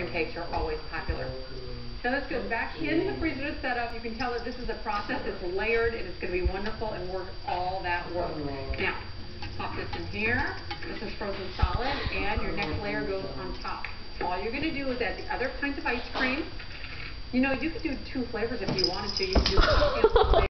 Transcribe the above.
cakes are always popular. Now let's go back in the freezer to set up. You can tell that this is a process. It's layered and it's going to be wonderful and worth all that work. Now, pop this in here. This is frozen solid, and your next layer goes on top. All you're going to do is add the other kinds of ice cream. You know, you could do 2 flavors if you wanted to. You could do